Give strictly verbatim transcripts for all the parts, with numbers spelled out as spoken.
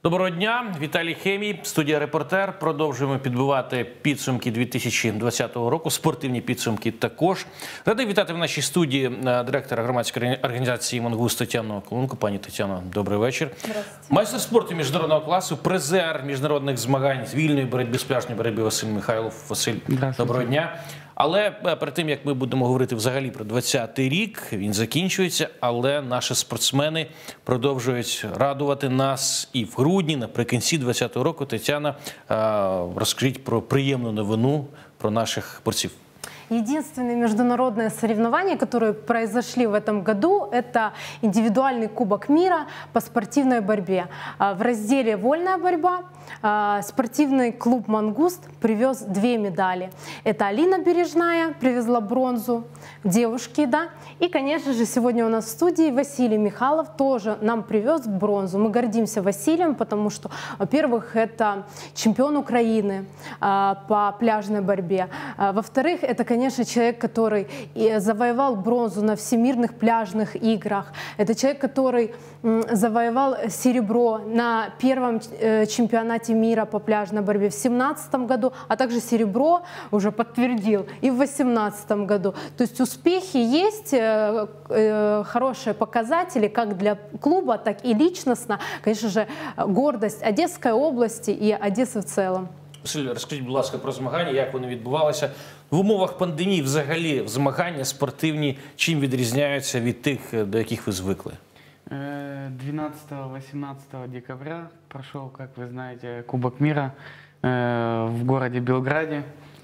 Доброго дня, Віталій Хемій, студія «Репортер». Продовжуємо підбивати підсумки дві тисячі двадцятого року, спортивні підсумки також. Радий вітати в нашій студії директора громадської організації «Мангуст» Тетяну Колунку. Пані Тетяно, добрий вечір. Майстер спорту міжнародного класу, призер міжнародних змагань з вільної боротьби, з пляжної боротьби Василь Михайлов. Василь, доброго дня. Але перед тим, як ми будемо говорити взагалі про двадцятий рік, він закінчується, але наші спортсмени продовжують радувати нас і в грудні, наприкінці двадцятого року. Тетяна, розкажіть про приємну новину про наших борців. Единственные международные соревнования, которые произошли в этом году, это индивидуальный Кубок мира по спортивной борьбе. В разделе «Вольная борьба» спортивный клуб «Мангуст» привез две медали. Это Алина Бережная привезла бронзу, девушки, да. И, конечно же, сегодня у нас в студии Василий Михайлов тоже нам привез бронзу. Мы гордимся Василием, потому что, во-первых, это чемпион Украины по пляжной борьбе. Во-вторых, это, конечно, человек, который завоевал бронзу на всемирных пляжных играх. Это человек, который завоевал серебро на первом чемпионате мира по пляжной борьбе в две тысячи семнадцатом году, а также серебро уже подтвердил и в две тысячи восемнадцатом году. То есть успехи есть, хорошие показатели как для клуба, так и личностно. Конечно же, гордость Одесской области и Одессы в целом. Василь, розкажіть, будь ласка, про змагання, як вони відбувалися. В умовах пандемії взагалі змагання спортивні чим відрізняються від тих, до яких ви звикли? двенадцатого-восемнадцатого декабря прошел, как вы знаете, Кубок мира в городе Белграде.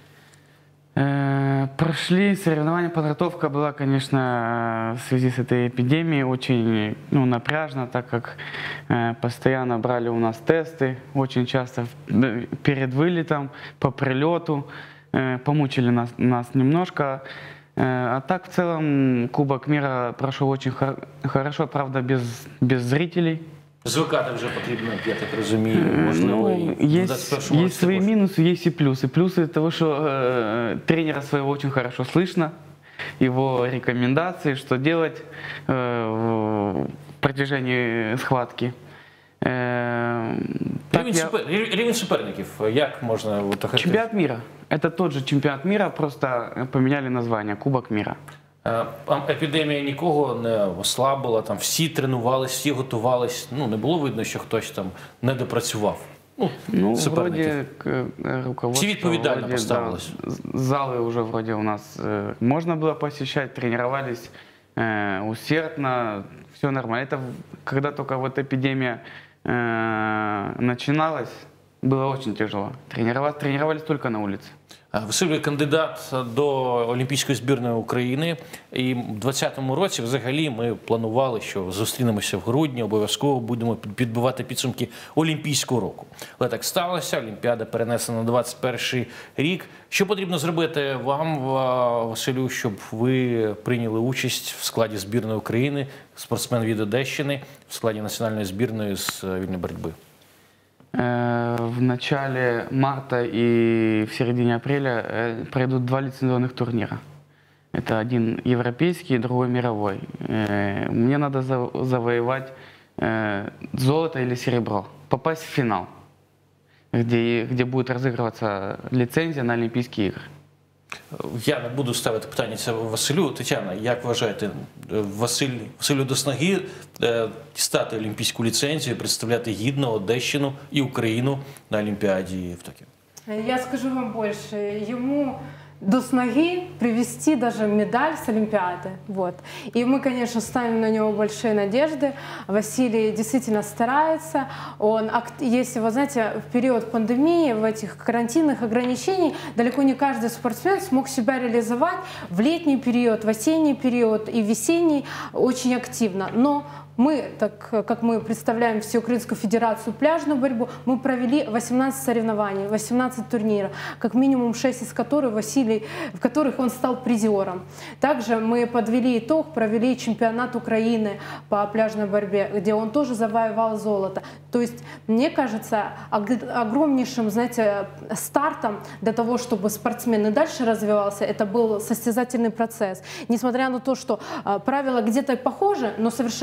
Прошли соревнования, подготовка была, конечно, в связи с этой эпидемией очень ну, напряжна, так как постоянно брали у нас тесты, очень часто перед вылетом, по прилету, помучили нас, нас немножко. А так, в целом, Кубок мира прошел очень хорошо, правда, без, без зрителей. Звикати вже потрібно, я так розумію, можливо, ну, і есть, есть свои минусы, есть и плюсы. Плюсы того, что э, тренера своего очень хорошо слышно, его рекомендации, что делать э, в протяжении схватки. Э, рівень, я... супер... рівень суперників, як можна... Чемпионат мира. Это тот же чемпионат мира, просто поменяли название, Кубок мира. Епідемія нікого не ослабила, там всі тренувались, всі готувались. Ну, не було видно, що хтось там не допрацював. Ну, ну вроде руководство... Всі відповідально поставились. Да, залы уже вроде у нас э, можно было посещать, тренировались э, усердно, все нормально. Это когда только вот эпидемия э, начиналась, было очень тяжело. Тренировались, тренировались только на улице. Василь, ви кандидат до Олімпійської збірної України, і в двадцятому році взагалі ми планували, що зустрінемося в грудні, обов'язково будемо підбивати підсумки Олімпійського року. Але так сталося, Олімпіада перенесена на двадцять перший рік. Що потрібно зробити вам, Василю, щоб ви прийняли участь в складі збірної України, спортсмен від Одещини, в складі національної збірної з вільної боротьби? В начале марта и в середине апреля пройдут два лицензионных турнира. Это один европейский, другой мировой. Мне надо завоевать золото или серебро, попасть в финал, где, где будет разыгрываться лицензия на Олимпийские игры. Я не буду ставити питання це Василю. Тетяна, як вважаєте, Василь, Василю до снаги дістати олімпійську ліцензію, представляти гідно Одещину і Україну на Олімпіаді в Токіо? Я скажу вам больше. Ему до снаги привезти даже медаль с Олимпиады. Вот. И мы, конечно, ставим на него большие надежды. Василий действительно старается. Он, если вы знаете, в период пандемии, в этих карантинных ограничений, далеко не каждый спортсмен смог себя реализовать в летний период, в осенний период и весенний очень активно. Но мы, так как мы представляем Всеукраинскую федерацию пляжную борьбу, мы провели восемнадцать соревнований, восемнадцать турниров, как минимум шесть из которых Василий, в которых он стал призером. Также мы подвели итог, провели чемпионат Украины по пляжной борьбе, где он тоже завоевал золото. То есть, мне кажется, огромнейшим, знаете, стартом для того, чтобы спортсмен и дальше развивался, это был состязательный процесс. Несмотря на то, что правила где-то похожи, но совершенно отличаются.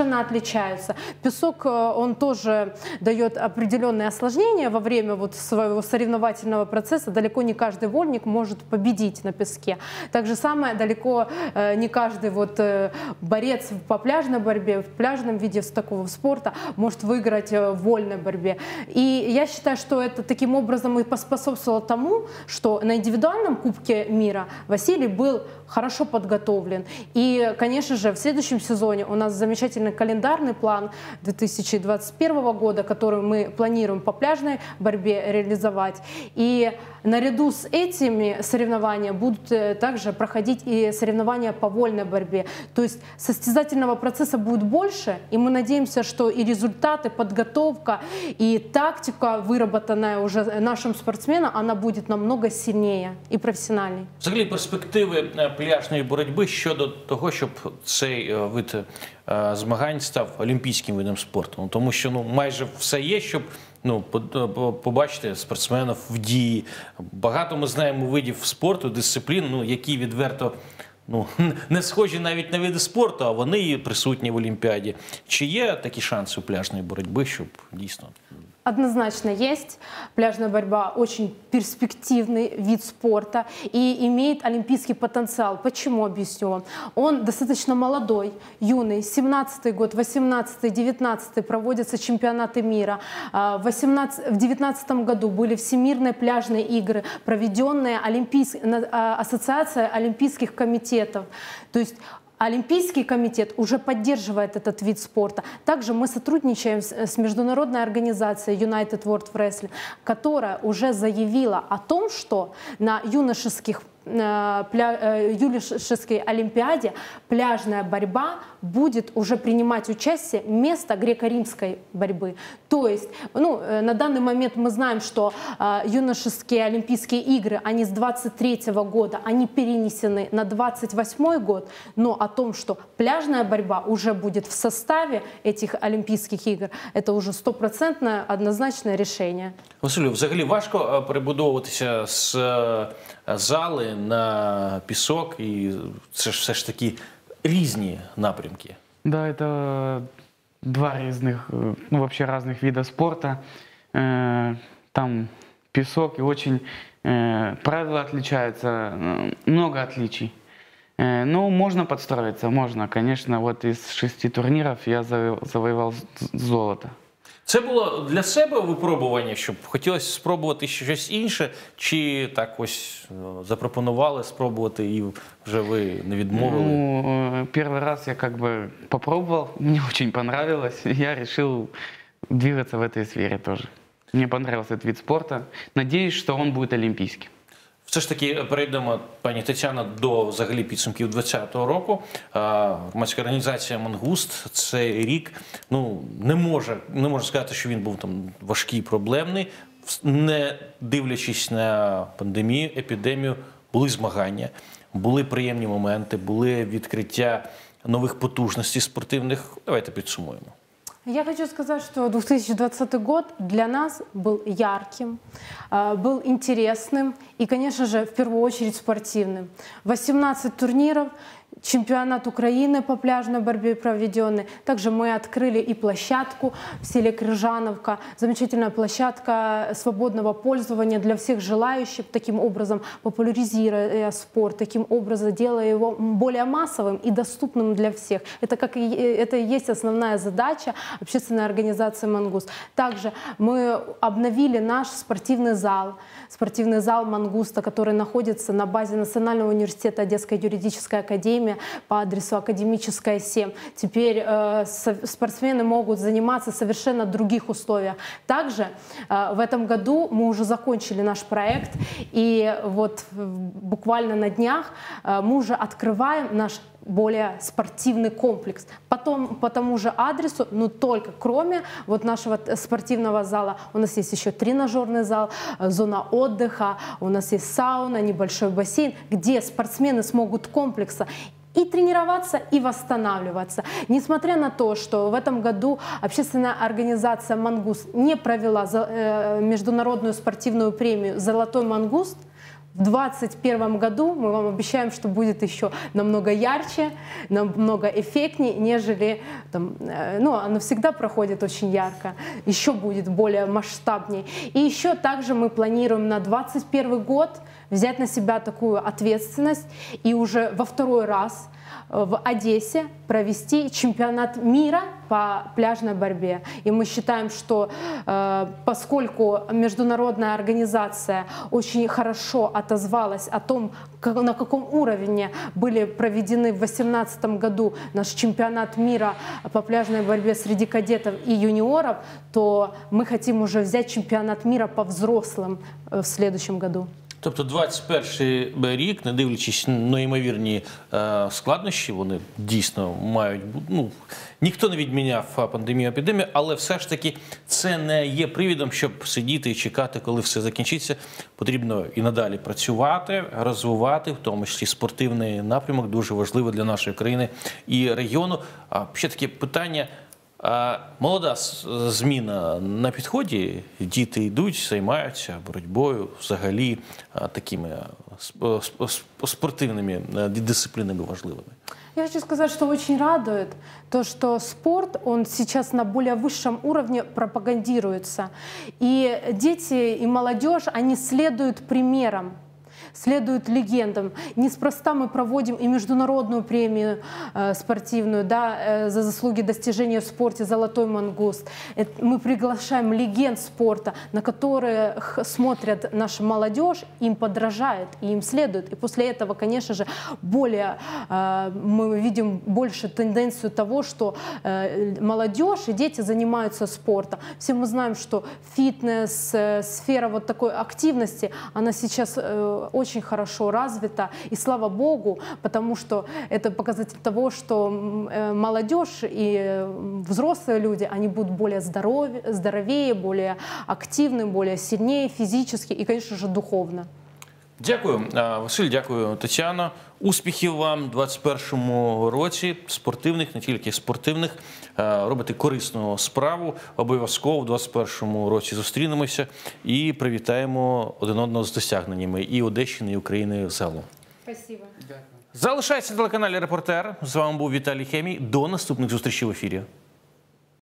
отличаются. Песок, он тоже дает определенные осложнения во время вот своего соревновательного процесса. Далеко не каждый вольник может победить на песке. Так же самое, далеко не каждый вот борец по пляжной борьбе, в пляжном виде такого спорта может выиграть в вольной борьбе. И я считаю, что это таким образом и поспособствовало тому, что на индивидуальном Кубке мира Василий был хорошо подготовлен. И, конечно же, в следующем сезоне у нас замечательный календарный план две тысячи двадцать первого года, который мы планируем по пляжной борьбе реализовать. И наряду с этими соревнованиями будут также проходить и соревнования по вольной борьбе. То есть состязательного процесса будет больше, и мы надеемся, что и результаты, подготовка, и тактика, выработанная уже нашим спортсменам, она будет намного сильнее и профессиональней. Взагалі перспективи пляжної боротьби щодо того, щоб цей вид змагань став олімпійським видом спорту. Тому що ну, майже все є, щоб ну, побачити спортсменів в дії. Багато ми знаємо видів спорту, дисциплін, ну, які відверто ну, не схожі навіть на види спорту, а вони присутні в Олімпіаді. Чи є такі шанси у пляжної боротьби, щоб дійсно... Однозначно есть. Пляжная борьба очень перспективный вид спорта и имеет олимпийский потенциал. Почему, объясню вам. Он достаточно молодой, юный. семнадцатый год, восемнадцатый, девятнадцатый проводятся чемпионаты мира. В две тысячи девятнадцатом году были всемирные пляжные игры, проведенные Олимпийс... Ассоциацией олимпийских комитетов. То есть Олимпийский комитет уже поддерживает этот вид спорта. Также мы сотрудничаем с международной организацией United World Wrestling, которая уже заявила о том, что на юношеских юношеской олимпиаде пляжная борьба будет уже принимать участие вместо греко-римской борьбы. То есть, ну, на данный момент мы знаем, что э, юношеские олимпийские игры, они с двадцать третьего года, они перенесены на двадцать восьмой год, но о том, что пляжная борьба уже будет в составе этих олимпийских игр, это уже стопроцентное однозначное решение. Василю, взагалі важко перебудовуватися з зали на пісок, і це ж все ж таки різні напрямки. Да, это два разных, ну вообще разных вида спорта. Там песок и очень правила отличаются, много отличий. Но можно подстроиться, можно. Конечно, вот из шести турниров я завоевал золото. Це було для себе випробування, щоб хотілося спробувати щось інше, чи так ось запропонували спробувати і вже ви не відмовили? Ну, первый раз я как бы попробовал, мне очень понравилось, я решил двигаться в этой сфере тоже. Мне понравился этот вид спорта, надеюсь, что он будет олимпийским. Все ж таки перейдемо, пані Тетяно, до взагалі підсумків двадцятого року. Громадська організація «Мангуст» цей рік ну, не може, не може сказати, що він був там важкий, проблемний. Не дивлячись на пандемію, епідемію, були змагання, були приємні моменти, були відкриття нових потужностей спортивних. Давайте підсумуємо. Я хочу сказать, что две тысячи двадцатый год для нас был ярким, был интересным и, конечно же, в первую очередь спортивным. восемнадцать турниров, чемпионат Украины по пляжной борьбе проведенный. Также мы открыли и площадку в селе Крыжановка. Замечательная площадка свободного пользования для всех желающих, таким образом популяризируя спорт, таким образом делая его более массовым и доступным для всех. Это, как и, это и есть основная задача общественной организации «Мангуст». Также мы обновили наш спортивный зал, спортивный зал «Мангуста», который находится на базе Национального университета Одесской юридической академии по адресу Академическая, семь. Теперь э, спортсмены могут заниматься в совершенно других условиях. Также э, в этом году мы уже закончили наш проект, и вот буквально на днях э, мы уже открываем наш более спортивный комплекс. Потом по тому же адресу, но только кроме вот нашего спортивного зала, у нас есть еще тренажерный зал, зона отдыха, у нас есть сауна, небольшой бассейн, где спортсмены смогут комплекса и тренироваться, и восстанавливаться. Несмотря на то, что в этом году общественная организация «Мангуст» не провела международную спортивную премию «Золотой мангуст», В двадцать первом году мы вам обещаем, что будет еще намного ярче, намного эффектнее, нежели там, э, ну, оно всегда проходит очень ярко, еще будет более масштабнее. И еще также мы планируем на двадцать первый год взять на себя такую ответственность и уже во второй раз в Одессе провести чемпионат мира по пляжной борьбе. И мы считаем, что э, поскольку международная организация очень хорошо отозвалась о том, как, на каком уровне были проведены в две тысячи восемнадцатом году наш чемпионат мира по пляжной борьбе среди кадетов и юниоров, то мы хотим уже взять чемпионат мира по взрослым в следующем году. Тобто двадцять перший рік, не дивлячись на ймовірні е, складнощі, вони дійсно мають бути, ну, ніхто не відміняв пандемію, епідемію, але все ж таки це не є привідом, щоб сидіти і чекати, коли все закінчиться. Потрібно і надалі працювати, розвивати, в тому числі спортивний напрямок, дуже важливий для нашої країни і регіону. А ще таке питання. Молода зміна на підході, діти йдуть, займаються боротьбою, взагалі такими спортивними дисциплинами важливими. Я хочу сказать, что очень радует то, что спорт, он сейчас на более высшем уровне пропагандируется. И дети и молодежь, они следуют примерам, следуют легендам. Неспроста мы проводим и международную премию э, спортивную, да, э, за заслуги достижения в спорте «Золотой мангуст». Это мы приглашаем легенд спорта, на которых смотрят наша молодежь, им подражает, и им следует. И после этого, конечно же, более, э, мы видим больше тенденцию того, что э, молодежь и дети занимаются спортом. Все мы знаем, что фитнес, э, сфера вот такой активности, она сейчас э, очень хорошо развита, и слава Богу, потому что это показатель того, что молодежь и взрослые люди, они будут более здоровее, здоровее, более активны, более сильнее физически и, конечно же, духовно. Дякую, Василь, дякую, Тетяно. Успіхів вам у двадцять першому році, спортивних, не тільки спортивних. Робите корисну справу. Обов'язково в двадцять першому році зустрінемося і привітаємо один одного з досягненнями і Одещини, і України загалом. Спасибо. Залишайтеся на телеканалі «Репортер». З вами був Віталій Хемій. До наступних зустрічей в ефірі.